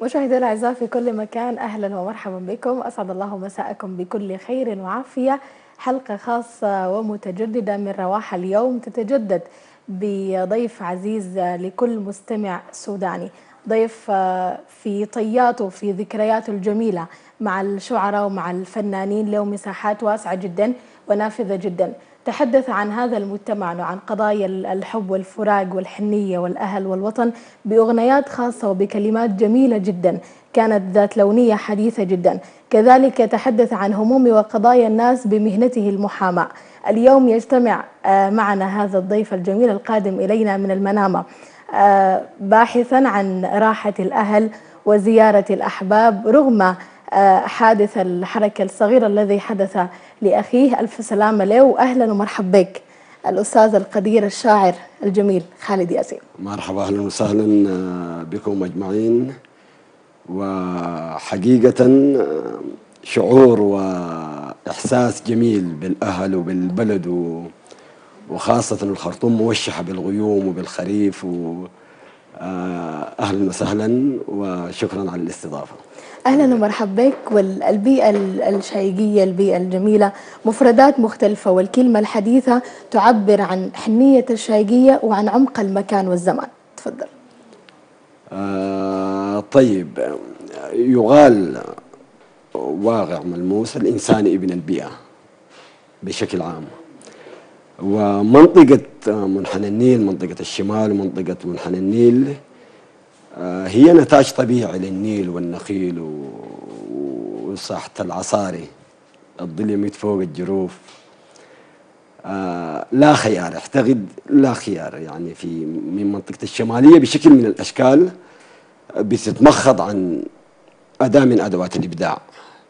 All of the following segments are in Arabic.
مشاهدينا الأعزاء في كل مكان، أهلا ومرحبا بكم. أسعد الله مساءكم بكل خير وعافية. حلقة خاصة ومتجددة من رواح اليوم تتجدد بضيف عزيز لكل مستمع سوداني، ضيف في طياته في ذكرياته الجميلة مع الشعراء ومع الفنانين، له مساحات واسعة جدا ونافذة جدا. تحدث عن هذا المجتمع وعن قضايا الحب والفراق والحنية والأهل والوطن بأغنيات خاصة وبكلمات جميلة جدا كانت ذات لونية حديثة جدا. كذلك تحدث عن هموم وقضايا الناس بمهنته المحاماة. اليوم يجتمع معنا هذا الضيف الجميل القادم إلينا من المنامة، باحثا عن راحة الأهل وزيارة الأحباب رغم حادث الحركة الصغيرة الذي حدث لأخيه. ألف سلامة له وأهلا ومرحبا بك الأستاذ القدير الشاعر الجميل خالد ياسين. مرحبا، أهلا وسهلا بكم أجمعين. وحقيقة شعور وإحساس جميل بالأهل وبالبلد، وخاصة الخرطوم موشحة بالغيوم وبالخريف. أهلا وسهلا وشكرا على الاستضافة. أهلا ومرحبا بك. والبيئة الشيقية، البيئة الجميلة، مفردات مختلفة، والكلمة الحديثة تعبر عن حنية الشيقية وعن عمق المكان والزمان. تفضل. طيب، يقال واقع ملموس: الإنسان ابن البيئة بشكل عام. ومنطقة منحنى النيل، منطقة الشمال ومنطقة منحنى النيل، هي نتاج طبيعي للنيل والنخيل وساحة العصاري، الظل يميت فوق الجروف. لا خيار، اعتقد لا خيار يعني في من منطقة الشمالية بشكل من الأشكال بتتمخض عن أداة من أدوات الإبداع.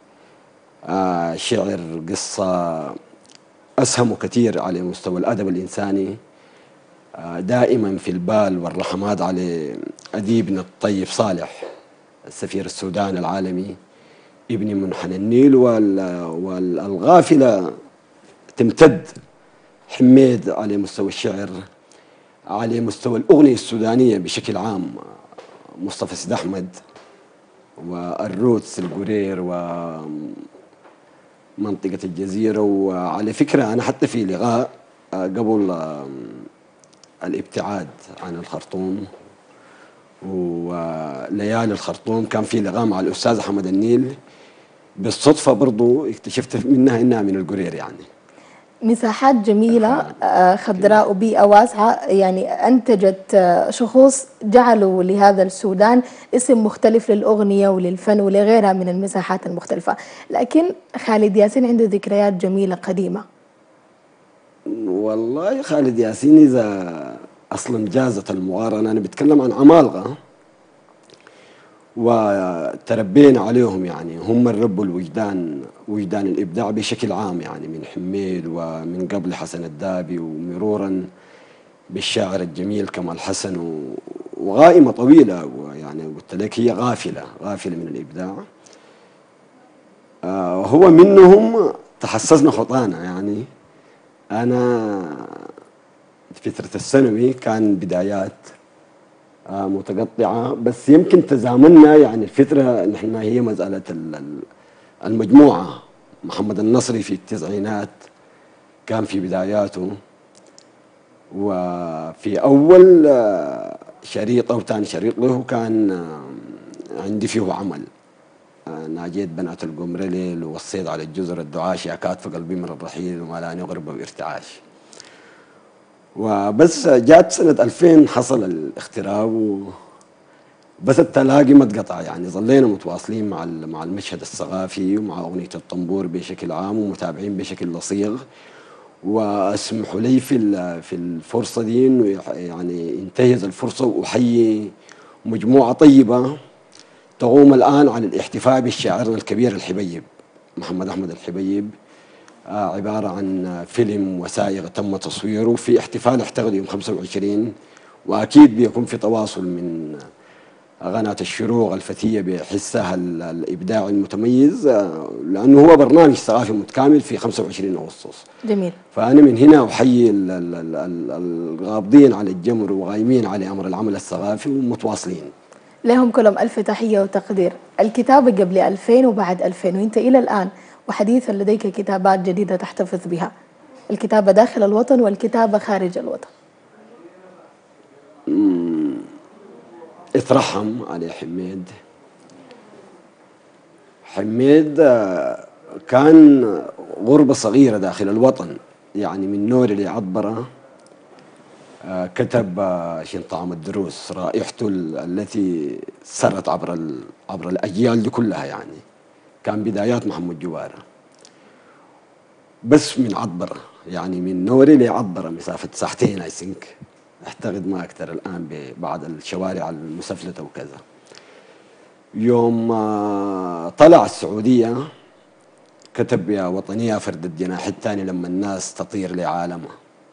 شعر، قصة، أسهموا كثير على مستوى الأدب الإنساني. دائما في البال والرحمات على أديبنا الطيب صالح، السفير السودان العالمي، ابن منحنى النيل. والغافلة تمتد حميد على مستوى الشعر، على مستوى الأغنية السودانية بشكل عام، مصطفى سيد أحمد والروتس القرير ومنطقة الجزيرة. وعلى فكرة أنا حتى في لقاء قبل الابتعاد عن الخرطوم وليالي الخرطوم كان في لقاء مع الأستاذ أحمد النيل، بالصدفة برضو اكتشفت منها إنها من القرير. يعني مساحات جميلة خضراء وبيئة واسعة، يعني أنتجت شخوص جعلوا لهذا السودان اسم مختلف للأغنية وللفن ولغيرها من المساحات المختلفة. لكن خالد ياسين عنده ذكريات جميلة قديمة. والله خالد ياسين إذا أصلا جازت المقارنة، أنا بتكلم عن عمالقة وتربينا عليهم، يعني هم الرب الوجدان، وجدان الإبداع بشكل عام، يعني من حميد ومن قبل حسن الدابي ومرورا بالشاعر الجميل كمال حسن، وغائمة طويلة. ويعني قلت لك هي غافلة من الإبداع. هو منهم تحسسنا خطانا. يعني أنا فترة الثانوي كان بدايات متقطعة، بس يمكن تزامننا يعني الفترة نحن هي مسألة المجموعة. محمد النصري في التسعينات كان في بداياته، وفي أول شريط أو ثاني شريط له كان عندي فيه عمل ناجيت بنات القمر ليل، ووصيت على الجزر الدعاشي، أكاد في قلبي من الرحيل وما لا غربة وارتعاش. وبس جات سنة 2000 حصل الاغتراب بس التلاقي ما اتقطع. يعني ظلينا متواصلين مع المشهد الثقافي ومع أغنية الطنبور بشكل عام، ومتابعين بشكل لصيغ. واسمحوا لي في الفرصة دي إنه يعني انتهز الفرصة وأحيي مجموعة طيبة تقوم الآن على الاحتفاء بالشاعرنا الكبير الحبيب محمد أحمد الحبيب. عبارة عن فيلم وثائقي تم تصويره في احتفال اعتقد يوم 25، وأكيد بيكون في تواصل من قناة الشروق الفتية بحسها الإبداعي المتميز، لأنه هو برنامج ثقافي متكامل في 25 أغسطس. جميل. فأنا من هنا أحيي الغابضين على الجمر وغايمين على أمر العمل الثقافي ومتواصلين. لهم كلهم ألف تحية وتقدير. الكتابة قبل 2000 وبعد 2000 وأنت إلى الآن وحديثا لديك كتابات جديدة تحتفظ بها، الكتابة داخل الوطن والكتابة خارج الوطن. اترحم علي حميد. حميد كان غربة صغيرة داخل الوطن، يعني من نور لعطبرة. كتب شين طعم الدروس، رائحته التي سرت عبر الأجيال دي كلها، يعني كان بدايات محمد جوارة. بس من عطبرة، يعني من نوري لعطبرة مسافة ساعتين اي ثينك، اعتقد ما اكثر الان بعد الشوارع المسفلته وكذا. يوم طلع السعوديه كتب يا وطني يا فرد الجناح الثاني لما الناس تطير لعالمها.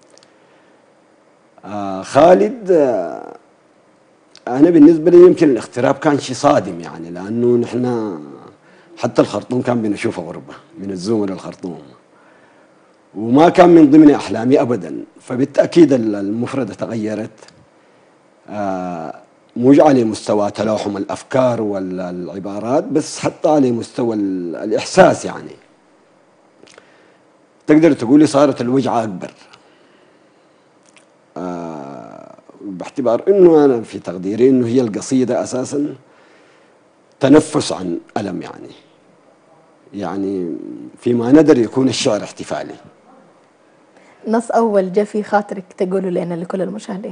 خالد، انا بالنسبه لي يمكن الاغتراب كان شيء صادم، يعني لانه نحن حتى الخرطوم كان بنشوفه غربه من الزوم للخرطوم، وما كان من ضمن أحلامي أبدا. فبالتأكيد المفردة تغيرت، مش على مستوى تلاحم الأفكار والعبارات بس، حتى على مستوى الإحساس. يعني تقدر تقولي صارت الوجعة أكبر، باعتبار أنه أنا في تقديري أنه هي القصيدة أساسا تنفس عن ألم، يعني فيما ندر يكون الشعر احتفالي. نص أول جاء في خاطرك تقوله لنا لكل المشاهدين.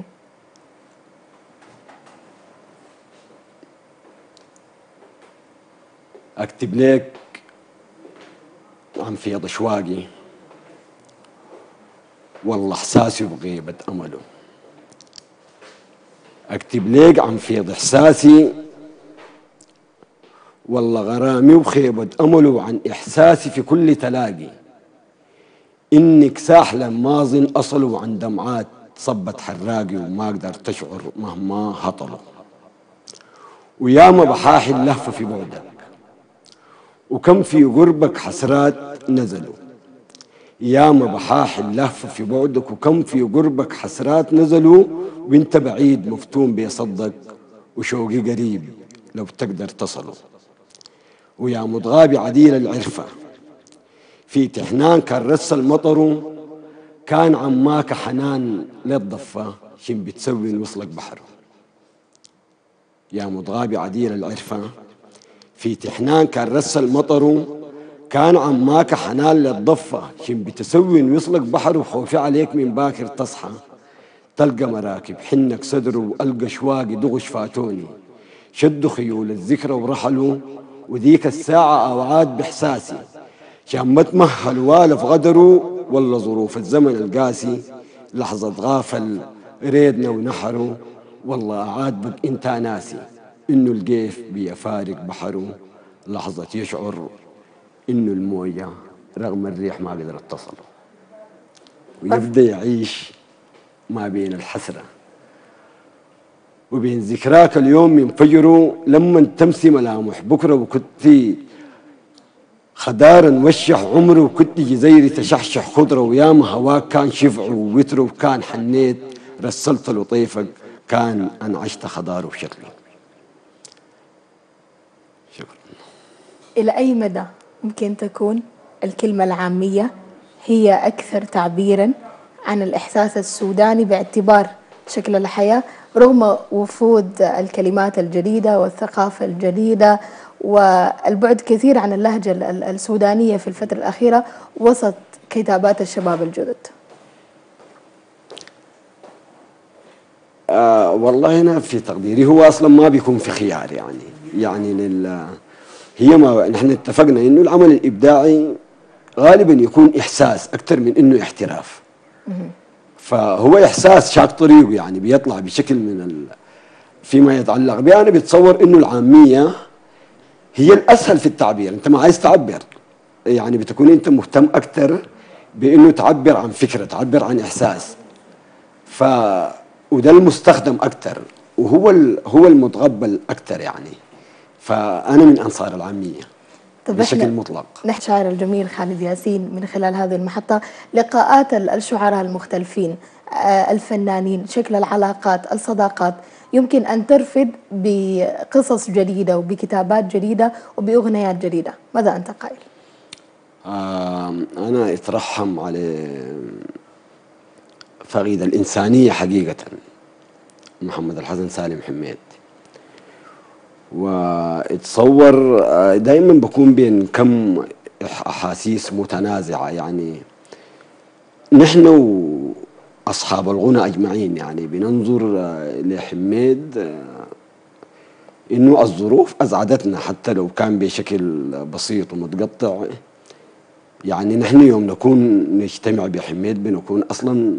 أكتب لك عن فيض أشواقي والله إحساسي بغيبة أمله. أكتب لك عن فيض إحساسي والله غرامي وخيبة أمله، وعن إحساسي في كل تلاقي إنك ساحلة ماضٍ أصل، وعن دمعات صبت حراقي وما أقدر تشعر مهما هطلوا. وياما بحاحي اللهفة في بعدك وكم في قربك حسرات نزلوا. ياما بحاحي اللهفة في بعدك وكم في قربك حسرات نزلوا، وانت بعيد مفتون بيصدق وشوقي قريب لو تقدر تصلوا. ويا متغابي عديل العرفة في تحنان كان رس المطر، كان عماك حنان للضفة شن بتسوي وصلك بحره. يا متغابي عديل العرفة في تحنان كان رس المطر، كان عماك حنان للضفة شن بتسوي وصلك بحر. وخوفي عليك من باكر تصحى تلقى مراكب حنك صدر، وألقى شواقي دغش فاتوني شدوا خيول الذكرى ورحلوا. وذيك الساعة أوعاد بإحساسي شان ما تمهلوا والف غدروا، والله ظروف الزمن القاسي لحظة غافل ريدنا ونحروا. والله أعاد بك انت ناسي إنه القيف بيفارق بحره، لحظة يشعر إنه الموية رغم الريح ما قدرت تصله. ويبدأ يعيش ما بين الحسرة وبين ذكراك اليوم ينفجروا، لما تمسي ملامح بكرة وكنتي خدارا وشح عمره، وكنت جزيري تشحشح خضرة. وياما هواك كان شفع ووتر، وكان حنيت رسلت لطيفك كان أنعشت خضاره وشكله. شكرا. إلى أي مدى ممكن تكون الكلمة العامية هي أكثر تعبيرا عن الإحساس السوداني باعتبار شكل الحياة، رغم وفود الكلمات الجديدة والثقافة الجديدة والبعد كثير عن اللهجة السودانية في الفترة الأخيرة وسط كتابات الشباب الجدد؟ والله أنا في تقديري هو أصلا ما بيكون في خيار، يعني هي ما نحن اتفقنا إنه العمل الإبداعي غالبا يكون إحساس أكثر من إنه احتراف. فهو إحساس شاق طريقه، يعني بيطلع بشكل فيما يتعلق بي. أنا بتصور إنه العامية هي الأسهل في التعبير. أنت ما عايز تعبر، يعني بتكون أنت مهتم أكثر بإنه تعبر عن فكرة، تعبر عن إحساس. وده المستخدم أكثر، وهو هو المتقبل أكثر يعني. فأنا من أنصار العامية. طب بشكل مطلق. نحن الشاعر الجميل خالد ياسين من خلال هذه المحطة لقاءات الشعراء المختلفين، الفنانين، شكل العلاقات، الصداقات، يمكن أن ترفد بقصص جديدة وبكتابات جديدة وبأغنيات جديدة، ماذا أنت قائل؟ أنا أترحم على فقيد الإنسانية حقيقة محمد الحسن سالم حميد، واتصور دائما بكون بين كم أحاسيس متنازعة. يعني نحن وأصحاب الغنى أجمعين يعني بننظر لحميد إنه الظروف أزعدتنا حتى لو كان بشكل بسيط ومتقطع. يعني نحن يوم نكون نجتمع بحميد بنكون أصلا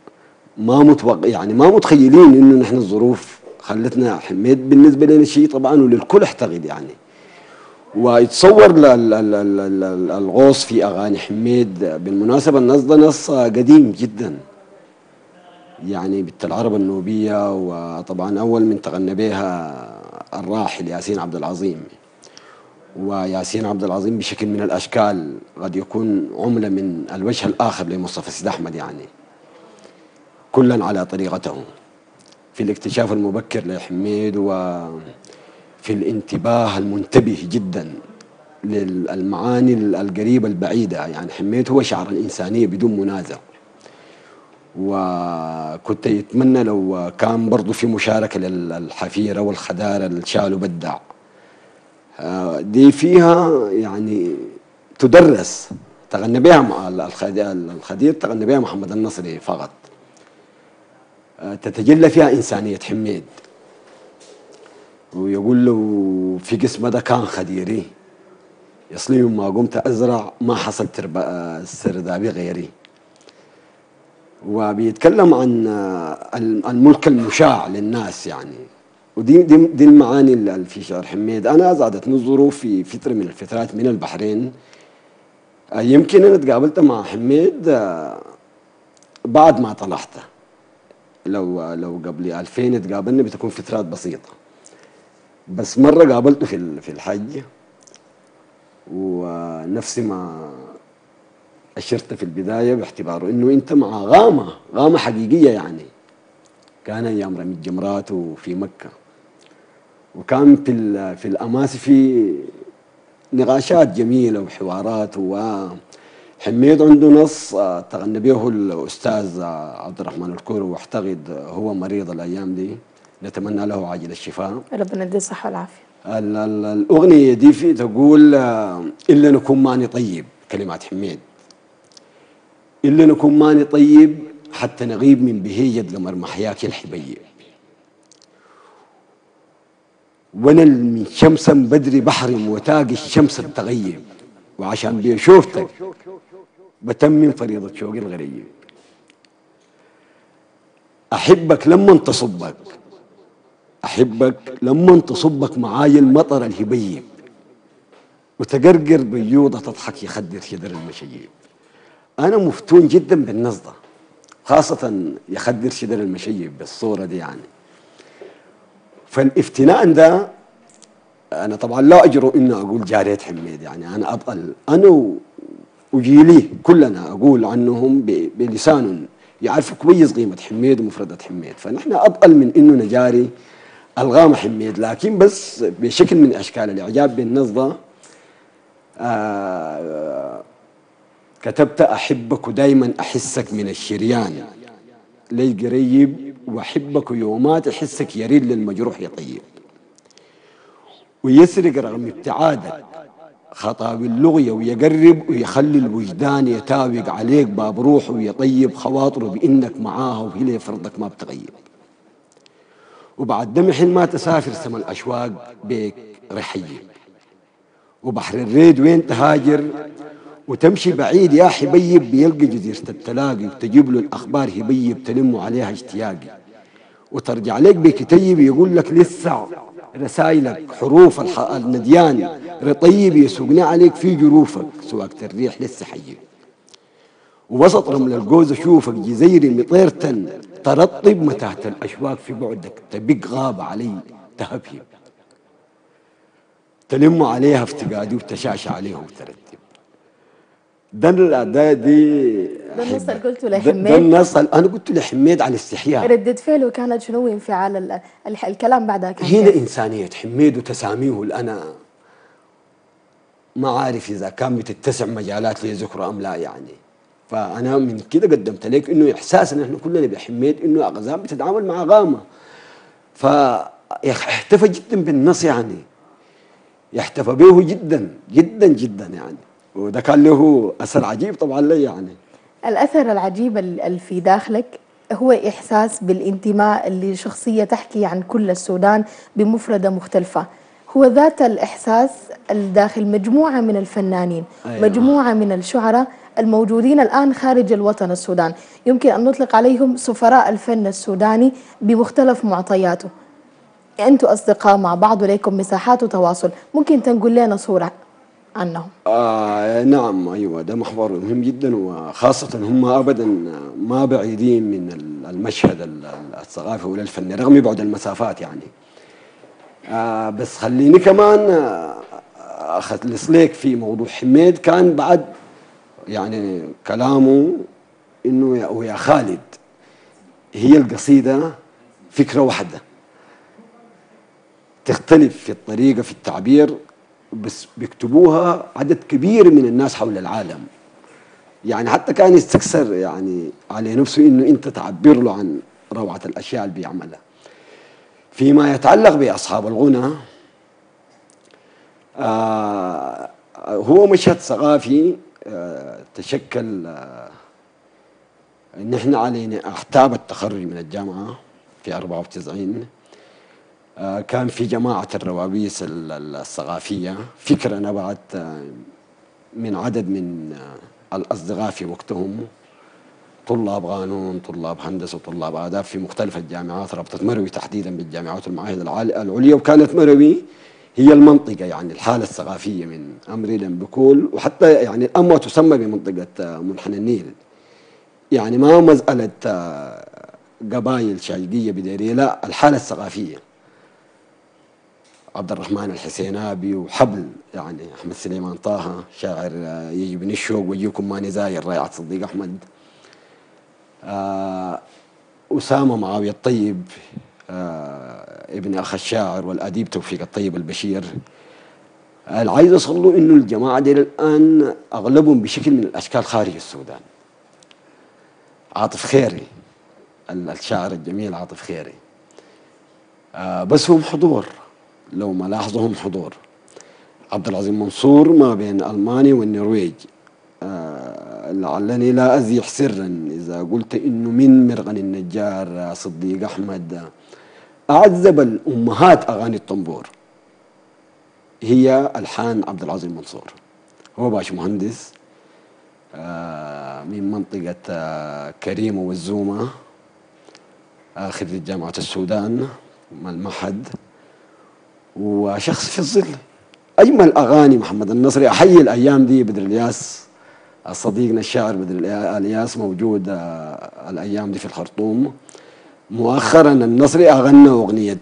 ما متخيلين إنه نحن الظروف خلتنا حميد بالنسبة لنا شيء طبعا وللكل احتقد يعني. ويتصور الغوص في أغاني حميد بالمناسبة النص ده نص قديم جدا يعني بنت العرب النوبية، وطبعا أول من تغنى بها الراحل ياسين عبد العظيم. وياسين عبد العظيم بشكل من الأشكال قد يكون عملة من الوجه الآخر لمصطفى سيد أحمد، يعني كلا على طريقته في الاكتشاف المبكر لحميد وفي الانتباه المنتبه جدا للمعاني القريبة البعيدة. يعني حميد هو شعر الإنسانية بدون منازع، وكنت يتمنى لو كان برضو في مشاركة للحفيرة والخدارة الشالو بدع دي فيها يعني تدرس. تغنى بها مع الخدير تغنى بها محمد النصري فقط، تتجلى فيها إنسانية حميد. ويقول له في قسمة ده كان خديري يصلي ما قمت أزرع ما حصل السردابي غيري. وبيتكلم عن الملك المشاع للناس يعني. ودي المعاني اللي في شعر حميد. أنا أزعدتني الظروف في فترة من الفترات من البحرين. يمكن أنا تقابلت مع حميد بعد ما طلعت، لو قبل 2000 تقابلنا بتكون فترات بسيطة. بس مرة قابلته في الحج، ونفسي ما أشرت في البداية باعتباره إنه أنت مع غامة حقيقية يعني. كان أيام رمي الجمرات وفي مكة، وكان في الأماسي في نقاشات جميلة وحوارات. وحميد عنده نص تغنى به الأستاذ عبد الرحمن الكوري، واعتقد هو مريض الأيام دي، نتمنى له عاجل الشفاء، ربنا يديه الصحة والعافية. الأغنية دي في تقول إلا نكون ماني طيب، كلمات حميد. إلا نكون ماني طيب حتى نغيب من بهية قمر محياك الحبيب، وانا من شمسا بدري بحري وتاقي الشمس التغيب، وعشان بيشوفتك بتمم فريضة شوقي الغريب. أحبك لما تصبك معاي المطر الهبيب، وتقرقر بيوضة تضحك يخدر شدر المشيب. أنا مفتون جدا بالنص ده، خاصة يخدر شدر المشيب بالصورة دي يعني. فالافتناء ده أنا طبعا لا أجرؤ إني أقول جارية حميد، يعني أنا أبطل أنا وجيلي كلنا أقول عنهم بلسان يعرفوا كويس قيمة حميد ومفردة حميد. فنحن أبطل من إنه نجاري ألغام حميد. لكن بس بشكل من أشكال الإعجاب بالنص ده كتبت أحبك ودايما أحسك من الشريان لي قريب، وأحبك يومات أحسك يريد للمجروح يطيب، ويسرق رغم ابتعادك خطاب اللغية ويقرب، ويخلي الوجدان يتاوق عليك باب روحه ويطيب خواطره بإنك معاها وهي فرضك ما بتغيب. وبعد دمح ما تسافر سما الأشواق بيك رحيب، وبحر الريد وين تهاجر وتمشي بعيد يا حبيب، بيلقى جزيرة التلاقي وتجيب له الأخبار هبيب تلم عليها اشتياقي، وترجع لك بكتيب يقول لك لسه رسائلك حروف النديان رطيب، يسوقني عليك في جروفك سواقة الريح لسه حيب، ووسط رمل الجوز اشوفك جزيري مطيرة ترطب متاهة الاشواق في بعدك تبق غابة علي تهبهب. تلم عليها افتقادي وتشاشى عليهم ترتب. ده دي ده النص اللي قلته ده لحميد. النص انا قلت لحميد على الاستحياء. ردة فعله كانت شنو وانفعال الكلام بعدها كان هنا كيف؟ انسانيه حميد وتساميه اللي انا ما عارف اذا كان بتتسع مجالات لذكره ام لا يعني. فانا من كده قدمت لك انه احساس ان احنا كلنا بحميد انه اقزام بتتعامل مع غامه. فاحتفى جدا بالنص يعني، يحتفى به جدا جدا جدا يعني. وده كان له اثر عجيب طبعا لي يعني. الأثر العجيب اللي في داخلك هو إحساس بالانتماء لشخصية تحكي عن كل السودان بمفردة مختلفة. هو ذات الإحساس الداخل مجموعة من الفنانين، ايوه. مجموعة من الشعراء الموجودين الآن خارج الوطن السودان، يمكن أن نطلق عليهم سفراء الفن السوداني بمختلف معطياته. أنتم أصدقاء مع بعض ولكم مساحات وتواصل، ممكن تنقل لنا صورة عنهم؟ نعم ايوه، ده محور مهم جدا، وخاصة هم ابدا ما بعيدين من المشهد الثقافي ولا الفني رغم بعد المسافات يعني. بس خليني كمان اخلص لك في موضوع حميد. كان بعد يعني كلامه انه ويا خالد هي القصيدة فكرة واحدة تختلف في الطريقة في التعبير، بس بيكتبوها عدد كبير من الناس حول العالم. يعني حتى كان يستكثر يعني على نفسه انه انت تعبر له عن روعة الاشياء اللي بيعملها. فيما يتعلق باصحاب الغنى، هو مشهد ثقافي تشكل ان احنا علينا احتاب التخرج من الجامعة في 94. كان في جماعة الروابيس الثقافية فكرة نبعت من عدد من الأصدقاء في وقتهم، طلاب قانون، طلاب هندسة، طلاب آداب في مختلف الجامعات، رابطة مروي تحديدا بالجامعات والمعاهد العليا. وكانت مروي هي المنطقة يعني الحالة الثقافية من أمري بكول، وحتى يعني الأمة تسمى بمنطقة منحنى النيل. يعني ما مسألة قبائل شايقية بديرية، لا، الحالة الثقافية. عبد الرحمن الحسينابي وحبل يعني أحمد سليمان طه شاعر يجي بن الشوق ويجيكم ماني زاير رائعة صديق أحمد، أسامة معاوية الطيب ابن أخ الشاعر والأديب توفيق الطيب البشير. العايز أوصل له إنه الجماعة دي الآن أغلبهم بشكل من الأشكال خارج السودان. عاطف خيري الشاعر الجميل عاطف خيري، بس هم حضور، لو ملاحظهم حضور. عبد العظيم منصور ما بين ألمانيا والنرويج. لعلني لا أزيح سرا إذا قلت إنه من مرغن النجار صديق أحمد أعذب الأمهات أغاني الطنبور هي ألحان عبد العظيم منصور. هو باش مهندس من منطقة كريمة والزومة، خريج جامعة السودان المعهد، وشخص في الظل. أجمل أغاني محمد النصري. أحيي الأيام دي بدر الياس صديقنا الشاعر بدر الياس موجود الأيام دي في الخرطوم. مؤخرا النصري أغنى أغنية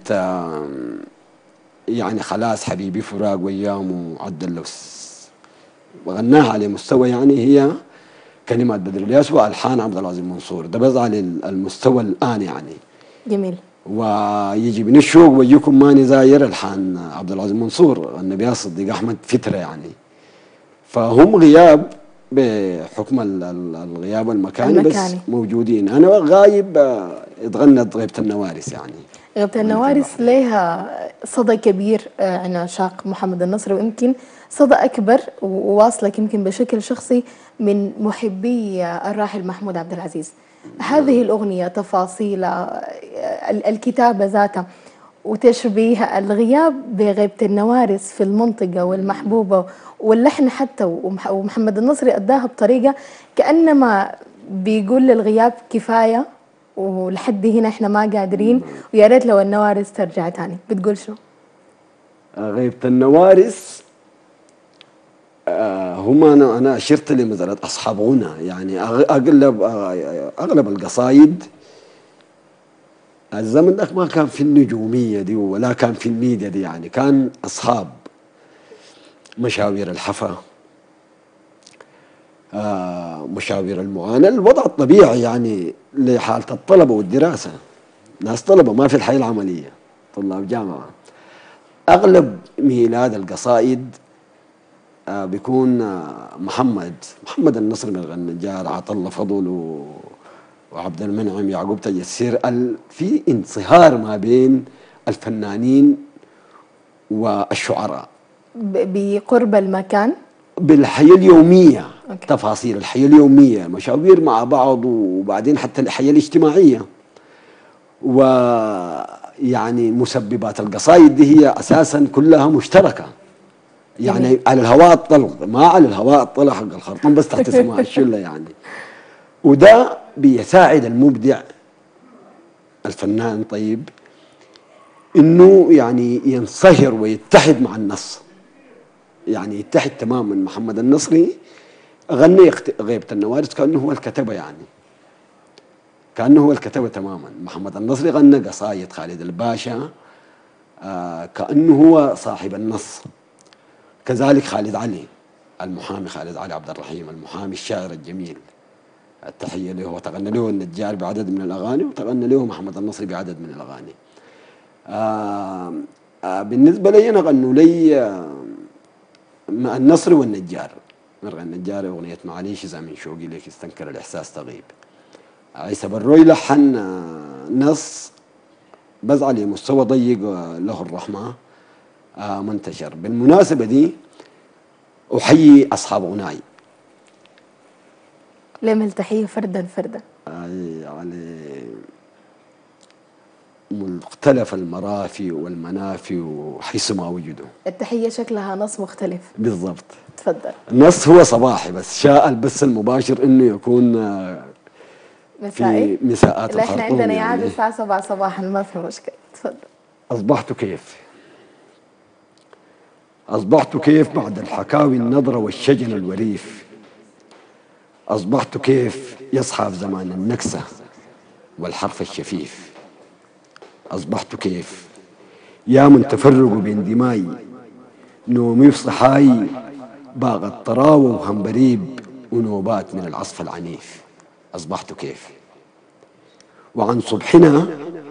يعني خلاص حبيبي فراق وأيام وعد اللوس، وغناها على مستوى يعني هي كلمات بدر الياس وألحان عبد العظيم منصور. ده بس على المستوى الآن يعني. جميل. ويجي من الشوق ويجيكم ماني زاير الحان عبد العظيم منصور النبي صديق احمد فتره يعني. فهم غياب بحكم الغياب المكاني بس موجودين. انا غايب اتغنت غيبة النوارس يعني. غيبة النوارس لها صدى كبير عند عشاق محمد النصري، ويمكن صدى أكبر وواصلك يمكن بشكل شخصي من محبي الراحل محمود عبد العزيز. هذه الأغنية تفاصيل الكتابة ذاتها وتشبيه الغياب بغيبة النوارس في المنطقة والمحبوبة واللحن حتى، ومحمد النصري أداها بطريقة كأنما بيقول للغياب كفاية ولحد هنا احنا ما قادرين، ويا ريت لو النوارس ترجع تاني. بتقول شو؟ غيبة النوارس هم انا اشرت لمسألة اصحاب غنى يعني. اغلب القصايد الزمن ده ما كان في النجومية دي ولا كان في الميديا دي يعني. كان اصحاب مشاوير الحفا، مشاوير المعاناة، الوضع الطبيعي يعني لحالة الطلبة والدراسة. ناس طلبة ما في الحياة العملية، طلاب جامعة. أغلب ميلاد القصائد بيكون محمد النصر من النجار، عطا فضل وعبد المنعم يعقوب تيسير. في انصهار ما بين الفنانين والشعراء بقرب المكان بالحياة اليومية. أوكي. تفاصيل الحياة اليومية، مشاوير مع بعض، وبعدين حتى الحياة الاجتماعية. ويعني مسببات القصائد دي هي أساسا كلها مشتركة، يعني جميل. على الهواء الطلق، ما على الهواء الطلق حق الخرطوم بس تحت سماع الشلة يعني. وده بيساعد المبدع الفنان طيب انه يعني ينصهر ويتحد مع النص، يعني يتحد تماما. محمد النصري غنى غيبة النوارس كأنه هو الكتبة، يعني كأنه هو الكتبة تماما. محمد النصري غنى قصايد خالد الباشا كأنه هو صاحب النص. كذلك خالد علي المحامي، خالد علي عبد الرحيم المحامي الشاعر الجميل، التحية له. وتغنى له النجار بعدد من الأغاني، وتغنى له محمد النصري بعدد من الأغاني. بالنسبة لي أنا غنوا لي النصري والنجار. مرغى النجار أغنية معليش إذا من شوقي ليك استنكر الإحساس تغيب. عيسى بروي لحن نص بس على مستوى ضيق له الرحمة منتشر. بالمناسبة دي أحيي أصحاب غناي، لم التحية فردا فردا يعني مختلف المرافي والمنافي وحيثما وجدوا. التحية شكلها نص مختلف. بالضبط. تفضل. النص هو صباحي، بس شاء البث المباشر انه يكون مسائي. في مساءات لا احنا الخرطوم عندنا يعاد يعني. الساعة 7 صباحا، ما في مشكلة. تفضل. أصبحت كيف، أصبحت كيف بعد الحكاوي النضرة والشجن الوريف. أصبحت كيف يصحى في زمان النكسة والحرف الشفيف. أصبحت كيف يا من تفرقوا بين دماي، نومي في صحاي باغ الطراوة وهمبريب ونوبات من العصف العنيف. أصبحت كيف. وعن صبحنا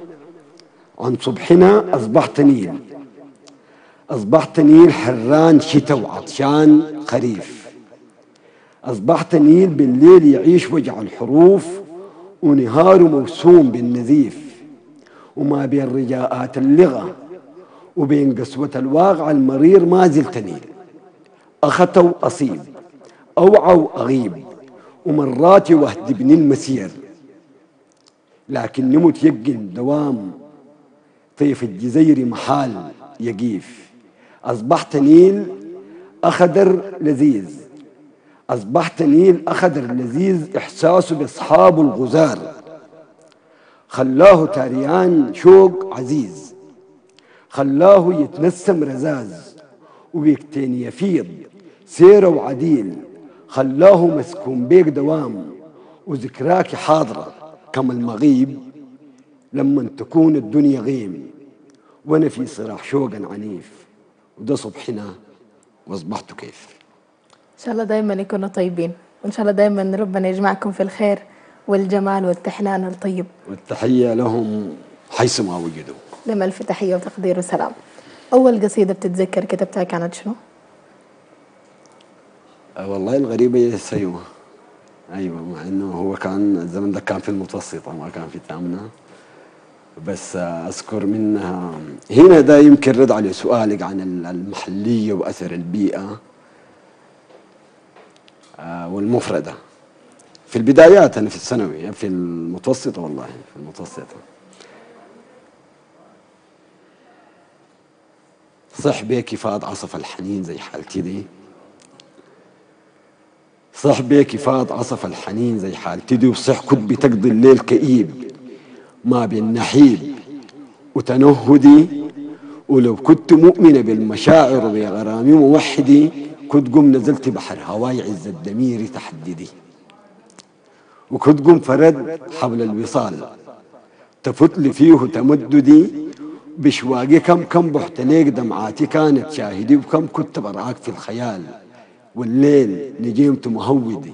أصبحت نيل، أصبحت نيل حران شتاء وعطشان خريف. أصبحت نيل بالليل يعيش وجع الحروف، ونهاره موسوم بالنزيف. وما بين رجاءات اللغة وبين قسوة الواقع المرير ما زلت نيل. أخطوا أصيب، أوعوا أغيب، ومرات وهدبني المسير. لكن نمت يقن دوام طيف الجزير محال يقيف. أصبحت نيل أخضر لذيذ، أصبحت نيل أخضر لذيذ، إحساسه بأصحابه الغزار خلاه تاريان شوق عزيز، خلاه يتنسم رزاز وبيكتين يفيض سيره وعديل، خلاه مسكون بيك دوام وذكراك حاضرة كما المغيب. لما تكون الدنيا غيم وانا في صراح شوق عنيف، وده صبحنا واصبحت كيف. ان شاء الله دايما يكونوا طيبين، وان شاء الله دايما ربنا يجمعكم في الخير والجمال والتحنان الطيب. والتحية لهم حيثما وجدوا. لما الف تحية وتقدير وسلام. أول قصيدة بتتذكر كتبتها كانت شنو؟ والله الغريبة سيوة. أيوة، مع إنه هو كان الزمن ده كان في المتوسطة ما كان في الثامنة، بس أذكر منها هنا. ده يمكن رد على سؤالك عن المحلية وأثر البيئة والمفردة. في البدايات أنا في الثانوي، في المتوسطة، والله في المتوسطة. صح بيك فاض عصف الحنين زي حالتي دي، صح بيك فاض عصف الحنين زي حالتي دي، وصح كنت بتقضي الليل كئيب ما بين نحيب وتنهدي. ولو كنت مؤمنة بالمشاعر وبغرامي موحدي، كنت قم نزلت بحر هواي عز الدمير تحددي. وكنت قم فرد حبل الوصال تفت لي فيه تمددي، بشواقي كم بحت ليك دمعاتي كانت شاهدي، وكم كنت براك في الخيال والليل نجيمت مهودي.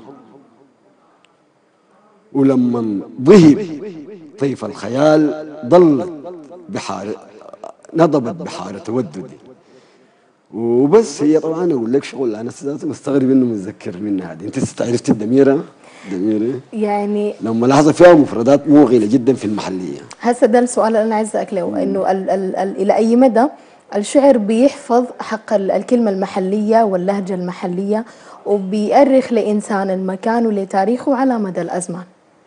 ولما ظهر طيف الخيال ضلت بحار، نضبت بحار توددي. وبس هي طبعا اقول لك شغل انا مستغرب انه متذكر منها هذه. انت عرفت الدميره؟ دميره يعني لما لحظه فيها مفردات موغله جدا في المحليه. هسه ده السؤال اللي انا عايزه اساله، انه الى اي مدى الشعر بيحفظ حق الكلمه المحليه واللهجه المحليه، وبيأرخ لانسان المكان ولتاريخه على مدى الازمان؟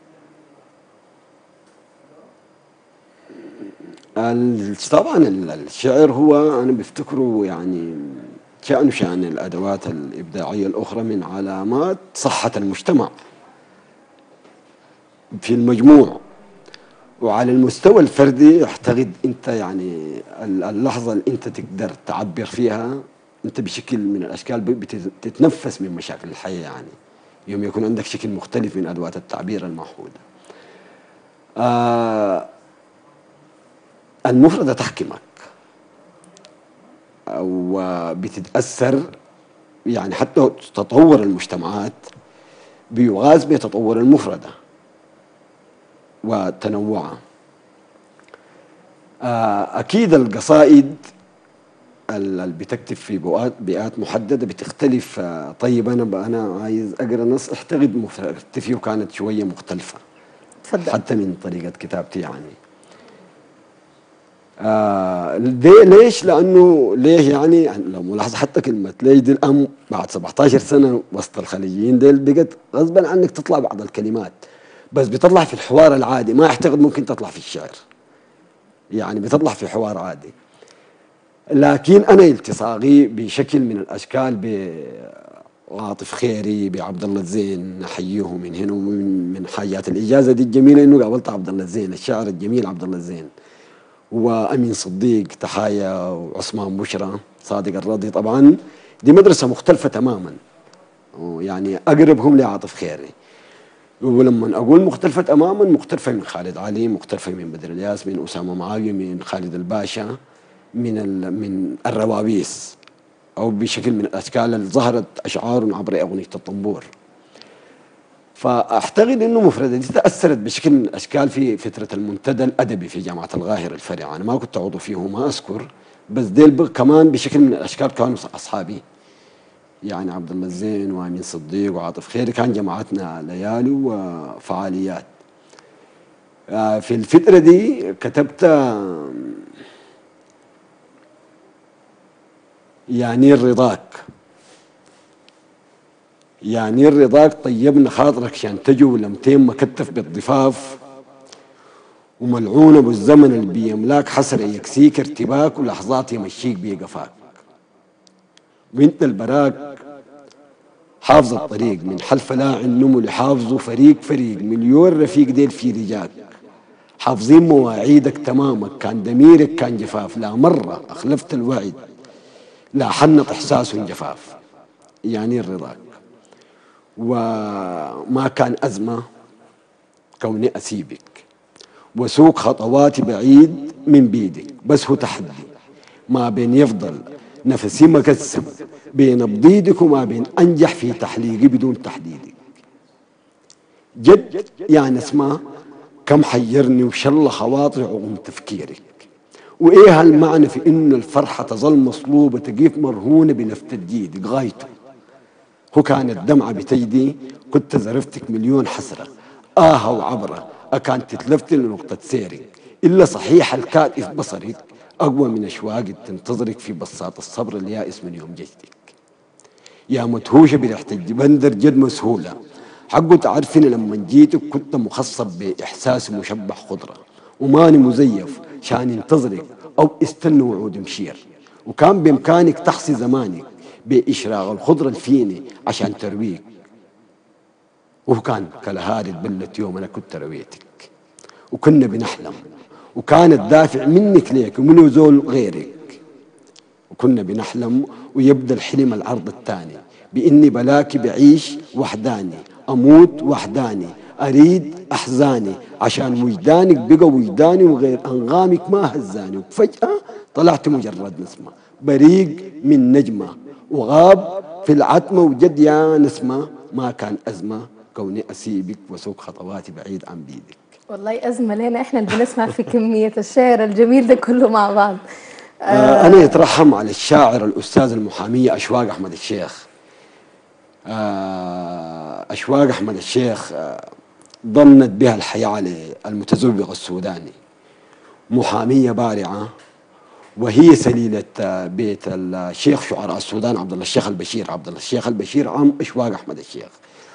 طبعا الشعر هو انا بفتكره يعني شأن الادوات الابداعيه الاخرى من علامات صحه المجتمع في المجموع. وعلى المستوى الفردي اعتقد انت يعني اللحظه اللي انت تقدر تعبر فيها انت بشكل من الاشكال بتتنفس من مشاكل الحياه، يعني يوم يكون عندك شكل مختلف من ادوات التعبير المعهوده. المفردة تحكمك أو بتتأثر، يعني حتى تطور المجتمعات بيغاز بتطور المفردة وتنوعها. أكيد القصائد اللي بتكتب في بيئات محددة بتختلف. طيب أنا عايز أقرأ نص أعتقد مفردتي فيه وكانت شوية مختلفة. تفضل. حتى من طريقة كتابتي يعني. ليش؟ لانه ليه يعني لو ملاحظه حتى كلمه ليش دي الان بعد 17 سنه وسط الخليجيين ديل بقت غصبا عنك تطلع بعض الكلمات، بس بتطلع في الحوار العادي، ما اعتقد ممكن تطلع في الشعر، يعني بتطلع في حوار عادي. لكن انا التصاقي بشكل من الاشكال بعاطف خيري، بعبد الله الزين، نحييه من هنا. ومن حاجات الاجازه دي الجميله انه قابلت عبد الله الزين، الشاعر الجميل عبد الله الزين، وأمين صديق تحايا، وعثمان بشرى، صادق الرضي. طبعا دي مدرسة مختلفة تماما، يعني أقربهم لعاطف خيري. ولما أقول مختلفة تماما، مختلفة من خالد علي، مختلفة من بدر الياس، من أسامة معاوية، من خالد الباشا، من الروابيس، أو بشكل من الأشكال اللي ظهرت أشعار عبر أغنية الطنبور. فاعتقد انه مفردتي تاثرت بشكل من الاشكال في فتره المنتدى الادبي في جامعه القاهره الفرع. انا ما كنت عضو فيه وما اذكر، بس ديل كمان بشكل من الاشكال كانوا اصحابي، يعني عبد الله الزين وامين صديق وعاطف خيري، كان جماعتنا ليالي وفعاليات. في الفتره دي كتبت يعني رضاك، يعني رضاك طيبنا خاطرك شان تجو لمتين مكتف بالضفاف، وملعون ابو الزمن اللي بيملاك حسرة يكسيك ارتباك، ولحظات يمشيك بيقفاك. وانت البراك حافظ الطريق من حلف لا النمو لحافظه فريق مليون رفيق ديل في رجاك، حافظين مواعيدك تمامك، كان دميرك كان جفاف، لا مرة أخلفت الوعد، لا حنط إحساس جفاف. يعني رضاك. وما كان أزمة كوني أسيبك، وسوق خطواتي بعيد من بيدك، بس هو تحدي ما بين يفضل نفسي مقسم بين بضيدك، وما بين أنجح في تحليقي بدون تحديدك. جد يعني اسمع كم حيرني وشل خواطري عقم تفكيرك، وإيه هالمعنى في إن الفرحة تظل مصلوبة تقيف مرهونة بلفتة جيدك. غايته هو كانت دمعة بتجدي، كنت زرفتك مليون حسرة، وعبرة أكانت تتلفتي لنقطة سيرك، إلا صحيح الكائف بصرك أقوى من أشواق تنتظرك في بساط الصبر اليائس من يوم جدك. يا مدهوشة بريحة الجبندر جد مسهولة، حقه تعرفني لما جيتك كنت مخصب بإحساس مشبع خضرة، وماني مزيف شان ينتظرك أو استنى وعود مشير، وكان بإمكانك تحصي زمانك بإشراق الخضرة الفيني عشان ترويك. وهو كان كالهاري بلت يوم أنا كنت رويتك، وكنا بنحلم، وكان الدافع منك ليك ومنه زول غيرك، وكنا بنحلم ويبدأ الحلم العرض الثاني بإني بلاكي بعيش وحداني، أموت وحداني، أريد أحزاني عشان وجدانك بقى وجداني وغير أنغامك ما هزاني، وفجأة طلعت مجرد نسمة بريق من نجمة وغاب في العتمة وجد يا نسمة، ما كان أزمة كوني أسيبك وسوق خطواتي بعيد عن بيدك. والله أزمة لنا إحنا اللي بنسمع في كمية الشعر الجميل ده كله مع بعض. أنا يترحم على الشاعر الأستاذ المحامية أشواق أحمد الشيخ. أشواق أحمد الشيخ ضمنت بها الحياة على المتزوق السوداني، محامية بارعة، وهي سليلة بيت الشيخ شعراء السودان عبد الله الشيخ البشير. عبد الله الشيخ البشير عم أشواق أحمد الشيخ،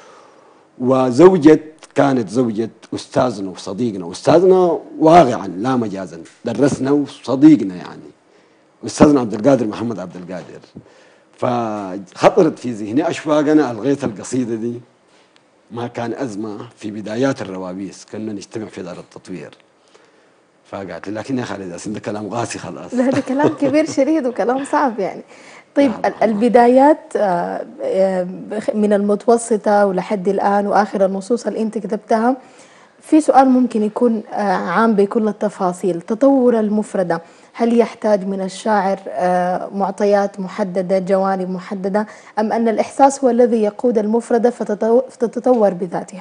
كانت زوجة أستاذنا وصديقنا، أستاذنا واقعا لا مجازا، درسنا وصديقنا يعني، أستاذنا عبد القادر محمد عبد القادر. فخطرت في ذهني أشواق، أنا ألغيت القصيدة دي، ما كان أزمة في بدايات الروابيس كنا نجتمع في دار التطوير، فقالت لي لكن يا خالد ده كلام قاسي خلاص. لا ده كلام كبير شديد وكلام صعب يعني. طيب لا البدايات من المتوسطة ولحد الآن وآخر النصوص اللي أنت كتبتها، في سؤال ممكن يكون عام بكل التفاصيل. تطور المفردة هل يحتاج من الشاعر معطيات محددة، جوانب محددة، أم أن الإحساس هو الذي يقود المفردة فتتطور بذاتها؟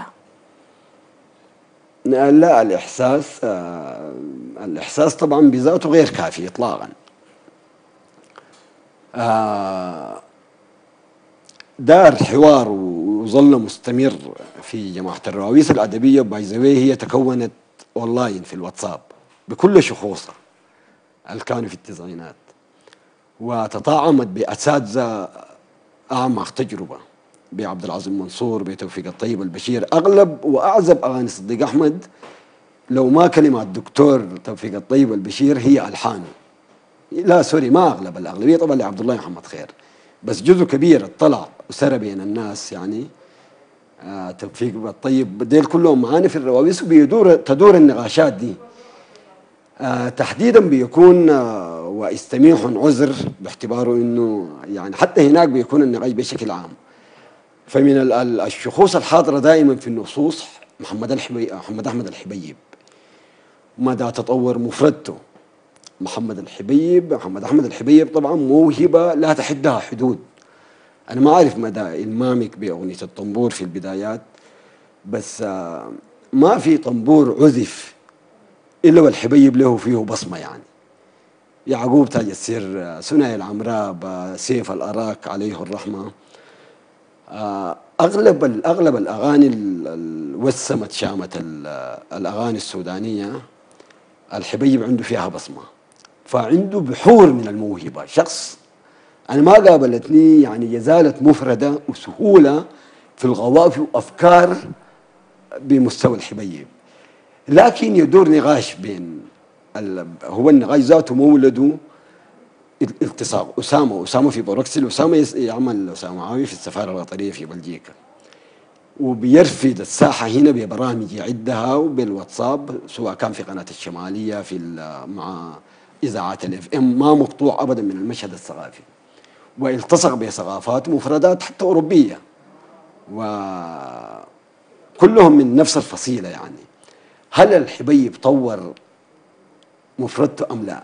لا، الإحساس طبعا بذاته غير كافي إطلاقا. دار حوار وظل مستمر في جماعة الروابيس الأدبية بايزوي، هي تكونت أونلاين في الواتساب بكل شخوصها اللي كانوا في التسعينات، وتطاعمت بأساتذة أعمق تجربة، بعبد العظيم منصور، بتوفيق الطيب البشير. أغلب وأعزب أغاني صديق أحمد لو ما كلمات دكتور توفيق الطيب البشير هي ألحانه. لا سوري، ما أغلب، الأغلبية طبعا لعبد الله محمد خير، بس جزء كبير اطلع وسرى بين الناس يعني. توفيق الطيب ديل كلهم معانا في الروابيس، تدور النقاشات دي. تحديدا بيكون واستميح عذر باعتباره انه يعني حتى هناك بيكون النقاش بشكل عام. فمن الشخوص الحاضره دائما في النصوص محمد احمد الحبيب، مدى تطور مفردته. محمد احمد الحبيب طبعا موهبه لا تحدها حدود. انا ما اعرف مدى المامك باغنيه الطنبور في البدايات، بس ما في طنبور عزف الا والحبيب له فيه بصمه يعني. يعقوب تاج السر، ثنائي العمراء، سيف الاراك عليه الرحمه، اغلب الاغاني وسمت شامه الاغاني السودانيه الحبيب عنده فيها بصمه، فعنده بحور من الموهبه. شخص انا ما قابلتني يعني يزالت مفرده وسهوله في الغوافي وافكار بمستوى الحبيب، لكن يدور نقاش بين هو النقاش ذاته مولده التصاق. أسامة في بروكسل، يعمل أسامة معاوي في السفارة القطرية في بلجيكا، وبيرفد الساحة هنا ببرامج يعدها وبالواتساب، سواء كان في قناة الشمالية مع إذاعات الإف إم، ما مقطوع أبدا من المشهد الثقافي، والتصق بثقافات ومفردات حتى أوروبية، وكلهم من نفس الفصيلة يعني. هل الحبيب طور مفردته أم لا؟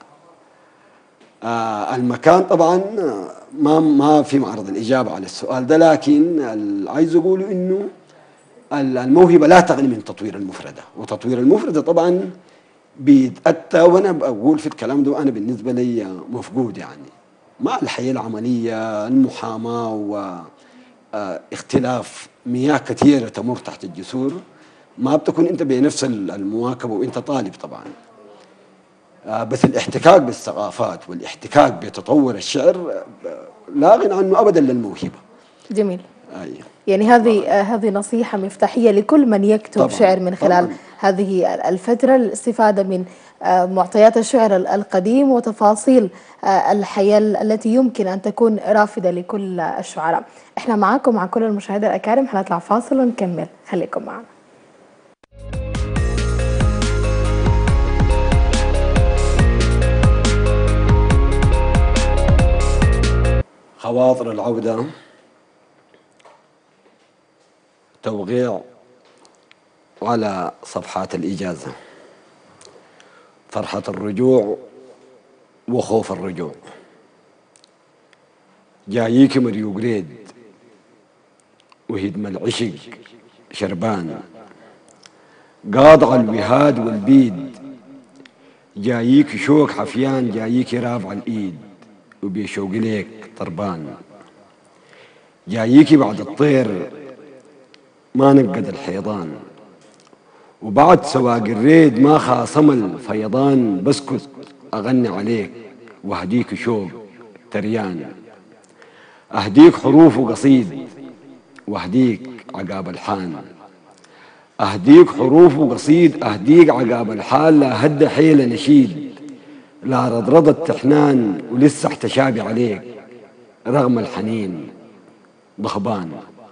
المكان طبعا ما في معرض الإجابة على السؤال ده، لكن عايز أقوله إنه الموهبة لا تغني من تطوير المفردة، وتطوير المفردة طبعا بيتأتى، وأنا بقول في الكلام ده أنا بالنسبة لي مفقود يعني، مع الحياة العملية، المحاماة، واختلاف مياه كثيرة تمر تحت الجسور، ما بتكون أنت بنفس المواكبة وأنت طالب طبعا. بس الاحتكاك بالثقافات والاحتكاك بتطور الشعر لا غنى عنه ابدا للموهبه. جميل. أيوه. يعني هذه نصيحة مفتاحية لكل من يكتب طبعاً شعر من خلال طبعاً هذه الفترة، الاستفادة من معطيات الشعر القديم وتفاصيل الحياة التي يمكن أن تكون رافدة لكل الشعراء. احنا معاكم مع كل المشاهدين الأكارم، هنطلع فاصل ونكمل، خليكم معنا. خواطر العودة، توقيع على صفحات الإجازة: فرحة الرجوع وخوف الرجوع. جاييك مريو قريد وهدم العشق شربان، قاطع الوهاد والبيد. جاييك شوك حفيان، جاييك رافع الإيد وبيشوق ليك طربان. جاييك بعد الطير ما نقد الحيضان، وبعد سواق الريد ما خاصم الفيضان. بسكت أغني عليك وأهديك شوق تريان، أهديك حروف وقصيد وأهديك عقاب الحان. أهديك حروف وقصيد أهديك عقاب الحال. لا هد حيل نشيد، لا رضرض التحنان، ولسه احتشابي عليك رغم الحنين ضخبان.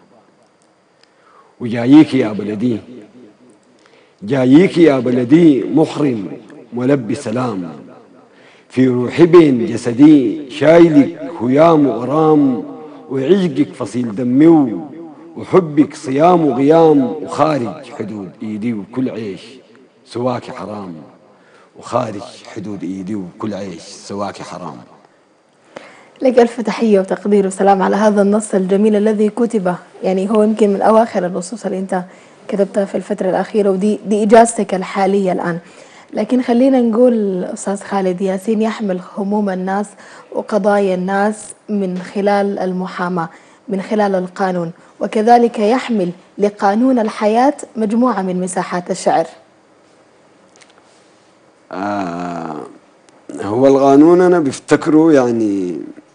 وجاييك يا بلدي، جاييك يا بلدي محرم ملبي سلام. في روحي بين جسدي شايلك هيام وغرام، وعشقك فصيل دمي وحبك صيام وغيام. وخارج حدود ايدي وكل عيش سواك حرام، وخارج حدود ايدي وكل عيش سواك حرام. لك ألف تحية وتقدير وسلام على هذا النص الجميل الذي كتب، يعني هو يمكن من أواخر النصوص اللي أنت كتبتها في الفترة الأخيرة، ودي إجازتك الحالية الآن. لكن خلينا نقول أستاذ خالد ياسين يحمل هموم الناس وقضايا الناس من خلال المحاماة، من خلال القانون، وكذلك يحمل لقانون الحياة مجموعة من مساحات الشعر. هو القانون أنا بفتكره يعني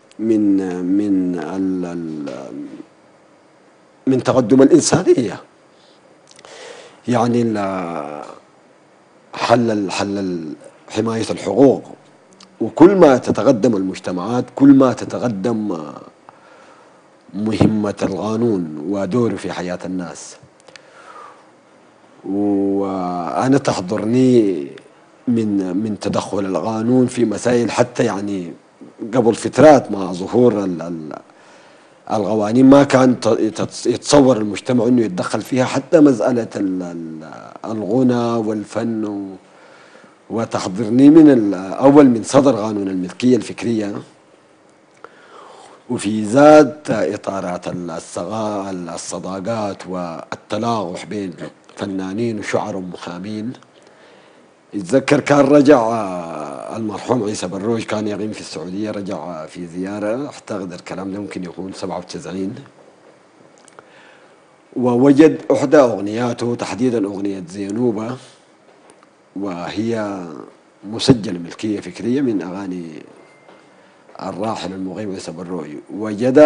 من تقدم الإنسانية، يعني حل حماية الحقوق. وكل ما تتقدم المجتمعات كل ما تتقدم مهمة القانون ودوره في حياة الناس. وأنا تحضرني من تدخل القانون في مسائل حتى يعني قبل فترات مع ظهور القوانين ما كان يتصور المجتمع انه يتدخل فيها، حتى مسألة الغنى والفن. وتحضرني من أول من صدر قانون الملكية الفكرية، وفي ذات إطارات الصداقات والتلاقح بين فنانين وشعراء ومحامين. يتذكر كان رجع المرحوم عيسى بروج، كان يقيم في السعودية، رجع في زيارة، أعتقد الكلام ده ممكن يكون 97، ووجد إحدى أغنياته تحديدا أغنية زينوبة، وهي مسجلة ملكية فكرية من أغاني الراحل المغيب عيسى بروج. وجد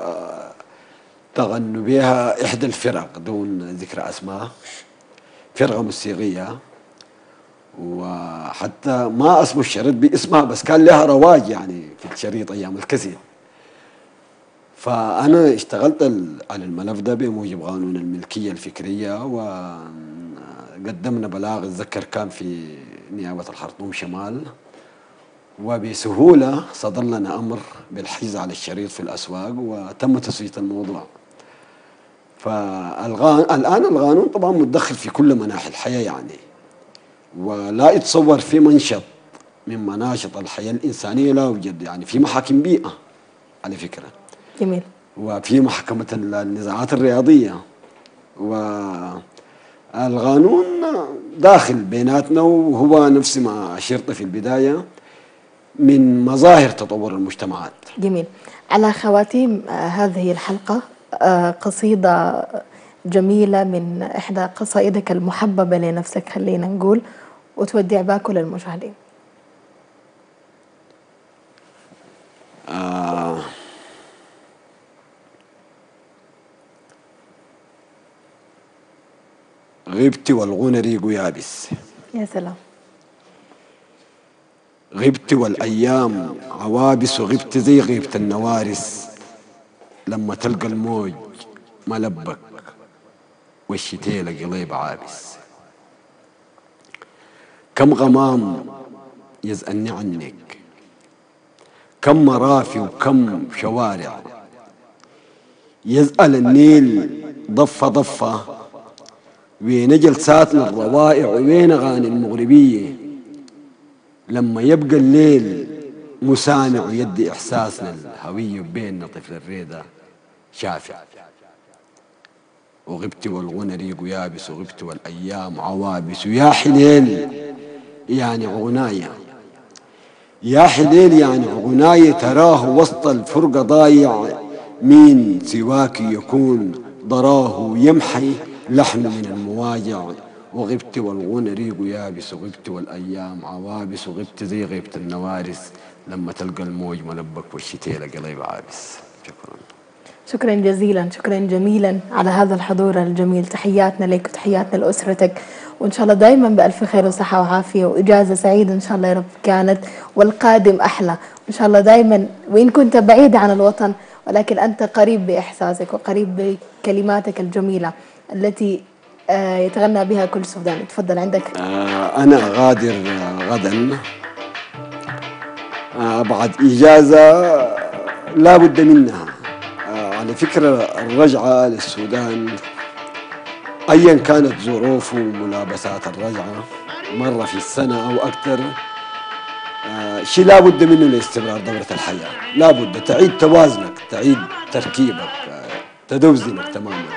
تغنوا بها إحدى الفرق دون ذكر أسماء، فرقة موسيقية، وحتى ما اسمه الشريط باسمها بس كان لها رواج يعني في الشريط أيام الكسيد. فأنا اشتغلت على الملف ده بموجب قانون الملكية الفكرية، وقدمنا بلاغ اتذكر كان في نيابة الخرطوم شمال، وبسهولة صدر لنا أمر بالحجز على الشريط في الأسواق وتم تسوية الموضوع. فالآن القانون طبعا متدخل في كل مناحي الحياة يعني، ولا يتصور في منشط من مناشط الحياة الإنسانية لا يوجد. يعني في محاكم بيئة على فكرة، جميل، وفي محكمة النزاعات الرياضية، والقانون داخل بيناتنا. وهو نفس ما أشرت في البداية من مظاهر تطور المجتمعات. جميل. على خواتيم هذه الحلقة قصيدة جميلة من إحدى قصائدك المحببة لنفسك، خلينا نقول، وتودع بها كل المشاهدين. غبت والغنى ريق يابس. يا سلام. غبت والأيام عوابس، وغبت زي غيبة النوارس لما تلقى الموج ملبك والشتيلة قليب عابس. كم غمام يسألني عنك، كم مرافي وكم شوارع، يسأل النيل ضفة ضفة وين جلساتنا الروائع وين أغاني المغربية لما يبقى الليل مسامع ويدي إحساسنا الهوية بيننا طفل الريدة شافع. وغبت والغنى ريق يابس وغبت والأيام عوابس ويا حليل يعني غناية، يا حليل يعني غناية تراه وسط الفرقة ضايع، مين سواك يكون ضراه يمحي لحن من المواجع. وغبت والغنى ريق يابس وغبت والأيام عوابس وغبت زي غيبة النوارس لما تلقى الموج ملبك والشتيلة قليب عابس. شكرا. شكرا جزيلا، شكرا جميلا على هذا الحضور الجميل. تحياتنا لك وتحياتنا لأسرتك، وإن شاء الله دائما بألف خير وصحة وعافية وإجازة سعيدة إن شاء الله يا رب كانت، والقادم أحلى إن شاء الله دائما. وإن كنت بعيد عن الوطن ولكن أنت قريب بإحساسك وقريب بكلماتك الجميلة التي يتغنى بها كل سوداني. تفضل عندك. أنا غادر غدا بعد إجازة لا بد منها. على فكرة الرجعة للسودان أيا كانت ظروف وملابسات الرجعة مرة في السنة أو أكثر، شيء لا بد منه لاستمرار دورة الحياة. لا بد تعيد توازنك، تعيد تركيبك، تدوزنك تماما.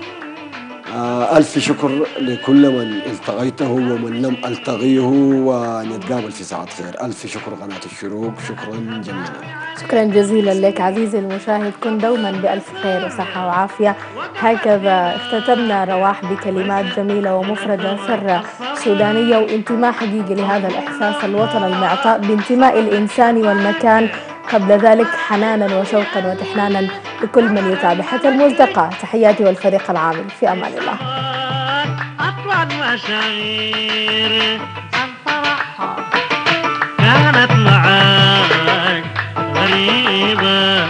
ألف شكر لكل من التقيته ومن لم ألتقيه، ونتقابل في ساعة خير. ألف شكر قناة الشروق، شكرا جميلا. شكرا جزيلا لك عزيزي المشاهد، كن دوما بألف خير وصحة وعافية. هكذا اختتمنا رواح بكلمات جميلة ومفردة سرة سودانية وانتماء حقيقي لهذا الإحساس الوطن المعطاء بانتماء الإنسان والمكان، قبل ذلك حنانا وشوقا وتحنانا لكل من يتابع. حتى الملتقى، تحياتي والفريق العامل، في أمان الله. أطول مشاعر الفرح كانت معاك غريبة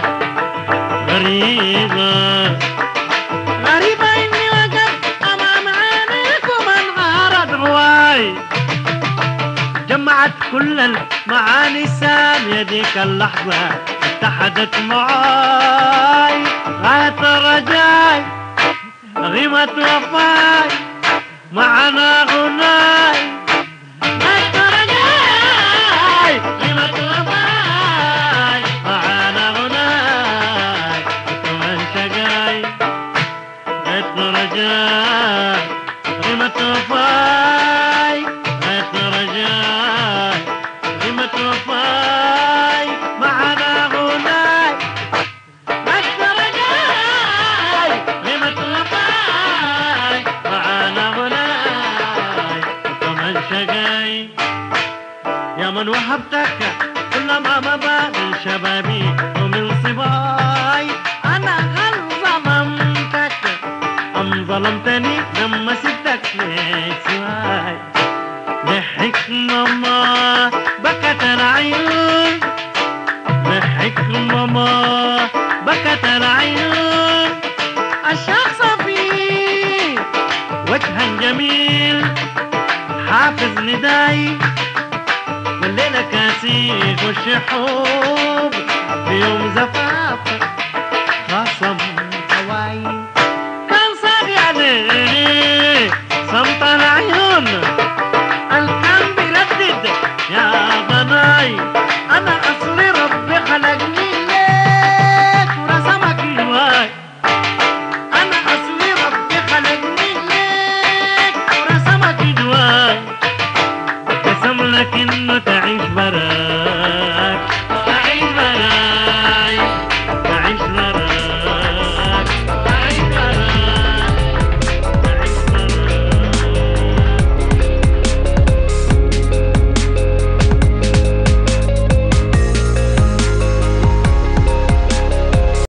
غريبة غريبة، إني وقفت أمام عينيك ومنظرت رواي جمعت كل المعاني السامية ديك اللحظة اتحدت معاي غاية الرجاي غيمة وفاي معنا غناي غاية الرجاي غيمة وفاي معنا غناي وكمان شقاي غاية الرجاي غيمة وفاي غاية الرجاي غيمة وفاي معنا غناي غاية الرجاي غيمة وفاي معنا غناي وكمان شقاي. يا من وهبتك كل ما مضى من شبابي ومن صباي، أنا هل ظلمتك أم ظلمتني لما سبتك ليك سواي؟ لحكمة ما بكت العيون، لحكمة ما بكت العيون، الشخص فيه وجها جميل حافظ نداي، والليلة كاسيك والشحوب في يوم زفافك